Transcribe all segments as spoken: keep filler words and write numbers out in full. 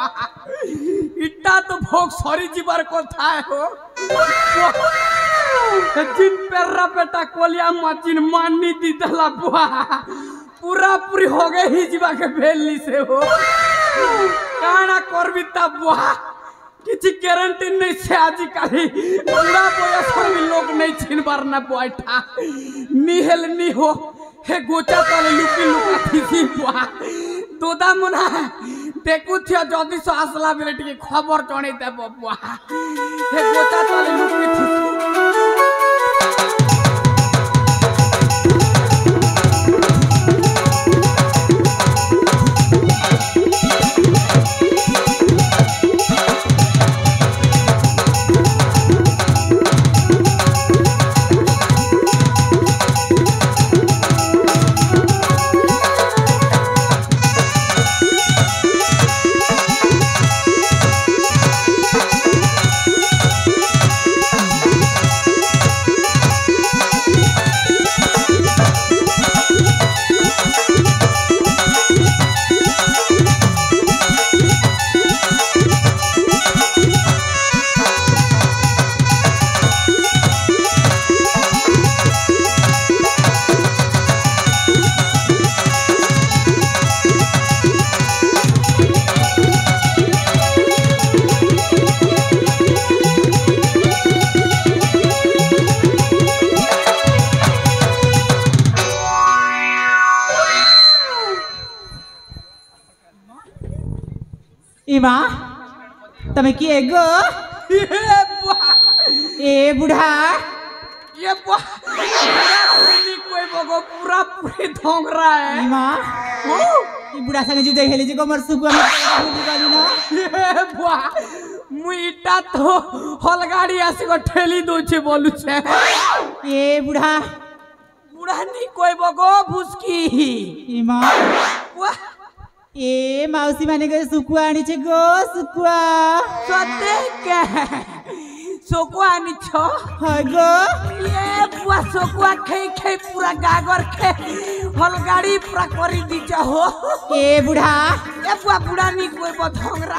इट्टा तो भोग सरी जीवार कथा है हो जिन पेर्रा बेटा कोलिया मचिन मानी दी दला बुआ पूरा पूरी हो गए ही जीवा के भेलनी से हो काना करबी ता बुआ किसी गारंटी नहीं से आजी काली पूरा बयस में लोग नहीं छिन बारना बुआठा निहल नी हो हे गोचा तले लुकी लुका थी बुआ दोदा मुना देखु थियो जदी सो आसला बेले टिके खबर जणे देबो बुआ हे गोचा तले लुकी थी इमा तमे किए गो ए बुढ़ा ये बुआ नहीं कोई बगो पूरा पूरी धोंग रहा है इमा ओ ई बुढ़ा संगे जुदे खेली जे कमर सुकुआ में भूली गली ना ये बुआ मुइटा तो हलगाड़ी आसी को ठेली दो छे बोलू छे ए बुढ़ा बुढ़ा नहीं कोई बगो भुसकी इमा बुआ ए मौसी माने के सुकुआ आनी छे गो सुकुआ सते के सुकुआ आनी छो हाय गो ये बुआ सुकुआ खे खे पूरा गागर खे हलगाड़ी पूरा करी दी हो ए बुढ़ा ए बुआ बुढ़ा नहीं कोई बधंगरा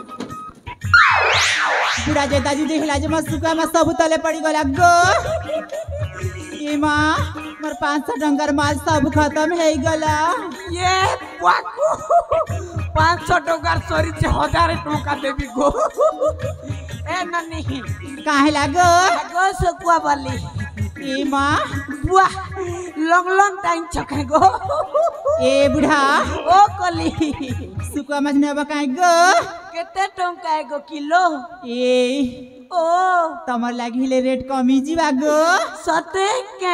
बुढ़ा जेता जी देखला जे मत सुकुआ में सब तले पड़ी गला गो ए मां मोर पाँच सौ डंगर माल सब खत्म है गला ये बुआको पाँच सौ डंगर सॉरी छे हजार टका देबी गो ए ननी काहे लागो गो सुकुआ वाली ए मां बुआ लॉन्ग लॉन्ग टाइम छके गो ए बुढ़ा ओ कली सुकुआ मछ ने बकाई गो केते टंका है गो किलो ए ओ तमर लागी ले रेट कमी जीवा गो सते के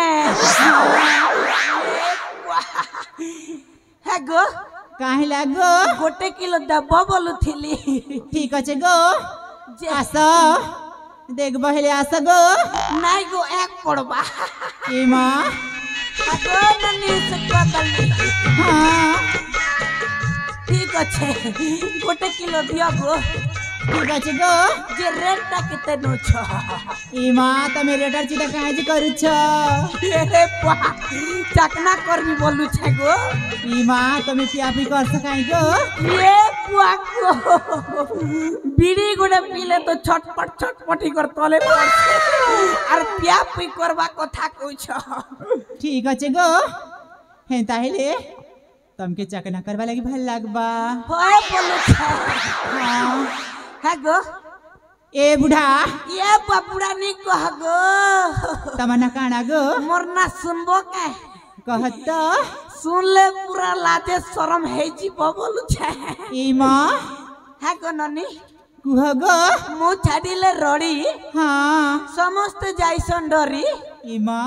है गो काहे लागो गोटे किलो दबा बोलू थिली ठीक আছে गो आसा देख बहले आसा गो नहीं गो एक पड़बा ए मां गो ननी सुकुआ वाली हां ठीक আছে गोटे किलो दिया गो ठीक আছে गो जे रेटटा केते नो छ ई मां तमे रेटर चिता काहे जी करू छ ए पा चकना करबी बोलू छ गो ई मां तमे पियापी कर सकाई गो ये पुआ को बीड़ी गुडे पीले तो छटपट छटपटी कर तले पड़े और पियापी करबा कथा कह छ ठीक আছে गो हे ताहिले तमके चकना करबा लगी भल लागबा होय बोलू छ हां है गो ए बुढ़ा ये बाबूड़ा नहीं कह गो तमना काना गो मोरना सुनबो के कहत सुन ले पूरा लाजे शरम है जी बोलू छ ई मां है गो ननी कुह गो मु छाडिले रड़ी हां समस्त जाइसन डरी ई मां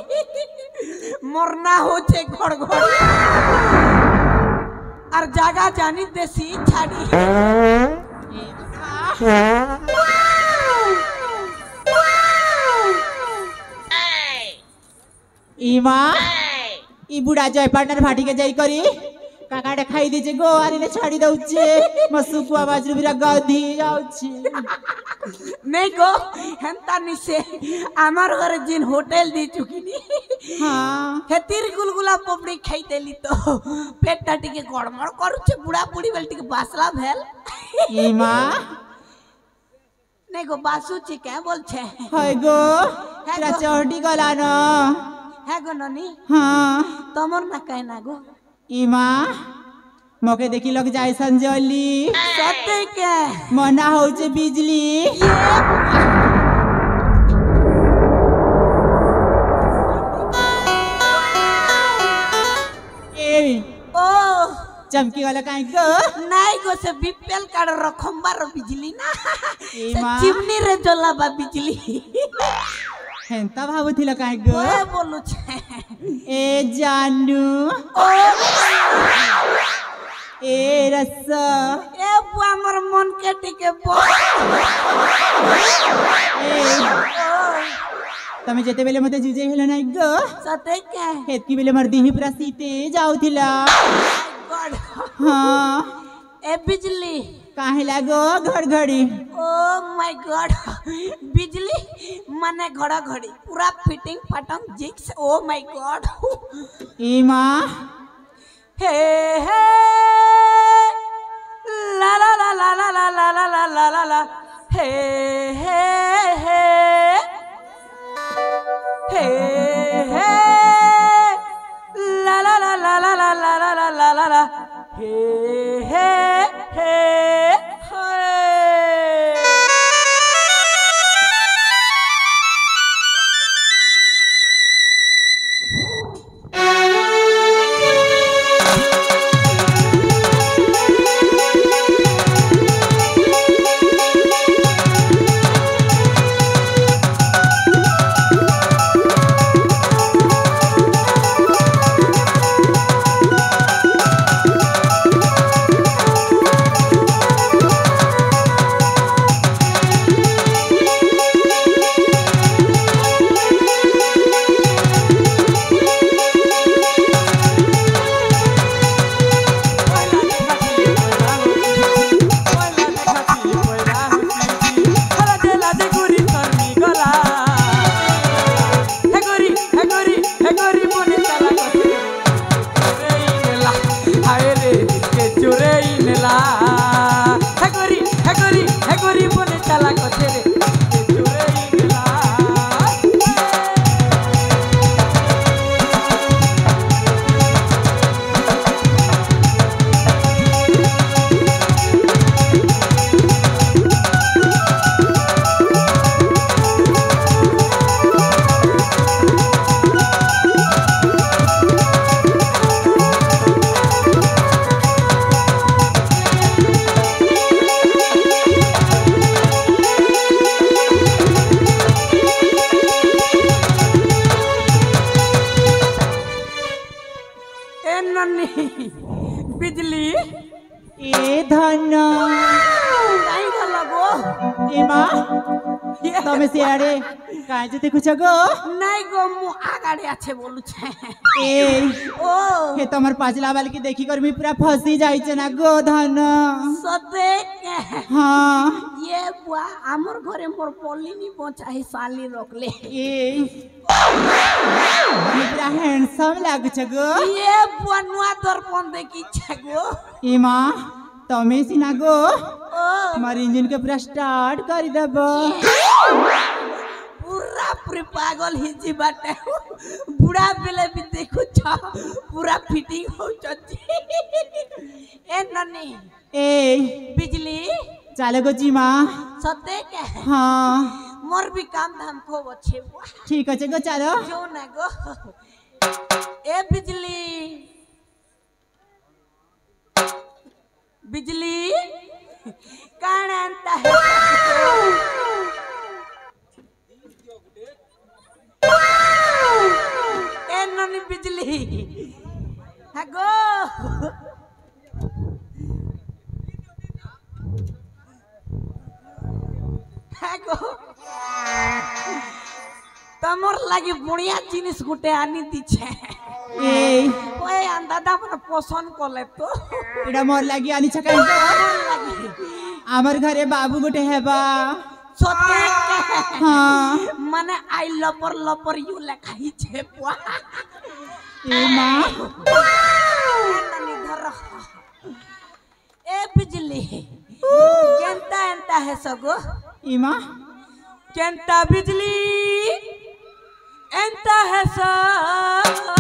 मोरना हो छे घड़ घड़ और जागा जानी देसी छाड़ी ई मां ई बुढ़ा जय पार्टनर भाटी के जाई करी काकाटे खाई दीचे गो आरी ने छाड़ी दउचे मसुकुआ बाजरू बिरा गधी जाउची नहीं गो हेंता निसे आमार घरे जिन होटल दी चुकी नी हां हेतिर गुलगुला पपड़ी खाई देली तो पेट टिके गड़मड़ करूचे बुढ़ा बुढ़ी बेल टिके बासला भेल ई मां नहीं गो बासुची क्या बोल छे हाय गो तेरा चढ़ी गला न है गो ननी हां तमर ना कहना गो ई मां मके देखी लग जाए संजली सत्य के मना होचे बिजली ए ओ चमकी वाला काहे गो नहीं गो से बीपीएल कार्ड रखम्बा रो बिजली ना ए से मां चिमनी रे जला बा बिजली हेंता भाबुथिला काहे गो ओए बोलू छे ए जानू ओ ए रस ए बुआ मोर मन के टिके बो ए तमे जेते बेले मते जुजे हेला नाही गो सते के हेतकी बेले मर दिही पूरा सीते जाउथिला गॉड हां ए बिजली काहे लागो घड़घड़ी ओ माय गॉड बिजली माने घड़ा घड़ी पूरा फिटिंग फटंग जिक्स ओ माय गॉड ई मां हे हे ला ला ला ला ला ला ला ला ला ला ला ला हे हे हे हे हे ला ला ला ला ला ला ला ला ला ला ला ला हे हे हे बिजली ए धन काई गला गो ए मां तमे सियारे काहे जते कुछ गो नहीं गो मु आगाड़े आछे बोलू छे ए ओ हे तमर पाचला वाल की देखी कर मी पूरा फसी जाई छे ना गो धन सते के हां ये बुआ हमर घरे मोर पोलिनी पहुंचाई साली रोकले ए मी पूरा हैंडसम लागु छ गो ये बुआ नुआ दर्पण देखी छ गो ए मां तमे सिना गो ओ मार इंजन के पूरा स्टार्ट कर देबो पूरा पूरी पागल हिजी बाटे बुढ़ा बेले भी देखु छ पूरा फिटिंग हो छची ए ननी ए बिजली चले गो जी मां सते के हां मोर भी काम धाम खूब अच्छे ठीक है गो चलो जो ना गो ए बिजली बिजली कान अंता है ए ननी बिजली है गो है गो तमर लागी बुढ़िया जिनिस गुटे आनी दी छे এই ওই আন্দাদা মানে পছন্দ করলে তো এটা মোর লাগি আনি ছাকা আমার ঘরে বাবু গোটে হেবা সত্যি হ্যাঁ মানে আই লপর লপর ইউ লেখা হিছে বুয়া এ মা নানি ধর এ বিজলি কেনতা এনতা হে সগো ইমা কেনতা বিজলি এনতা হে সগো